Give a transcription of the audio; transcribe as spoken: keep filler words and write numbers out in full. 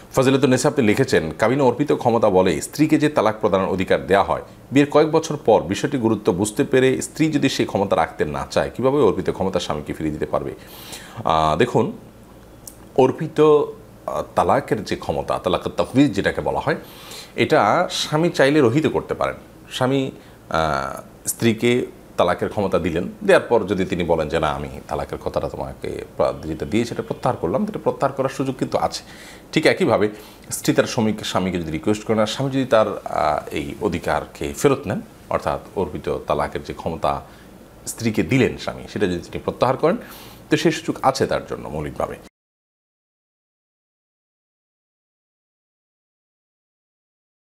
ফজিলাতুন্নেসা আপনি লিখেছেন, কাবিনে অর্পিত ক্ষমতা বলে স্ত্রীকে যে তালাক প্রদানের অধিকার দেওয়া হয়, বিয়ের কয়েক বছর পর বিষয়টি গুরুত্ব বুঝতে পেরে স্ত্রী যদি সেই ক্ষমতা রাখতে না চায়, কীভাবে অর্পিত ক্ষমতা স্বামীকে ফিরিয়ে দিতে পারবে? দেখুন, অর্পিত তালাকের যে ক্ষমতা, তালাক তাফউইজ যেটাকে বলা হয়, এটা স্বামী চাইলে রহিত করতে পারেন। স্বামী স্ত্রীকে তালাকের ক্ষমতা দিলেন, দেওয়ার পর যদি তিনি বলেন যে না, আমি তালাকের কথাটা তোমাকে যেটা দিয়ে সেটা প্রত্যাহার করলাম, সেটা প্রত্যাহার করার সুযোগ কিন্তু আছে। ঠিক একইভাবে স্ত্রী তার স্বামীকে স্বামীকে যদি রিকোয়েস্ট করেন, আর স্বামী যদি তার এই অধিকারকে ফেরত নেন, অর্থাৎ অর্পিত তালাকের যে ক্ষমতা স্ত্রীকে দিলেন স্বামী, সেটা যদি তিনি প্রত্যাহার করেন, তো সেই সুযোগ আছে তার জন্য মৌলিকভাবে।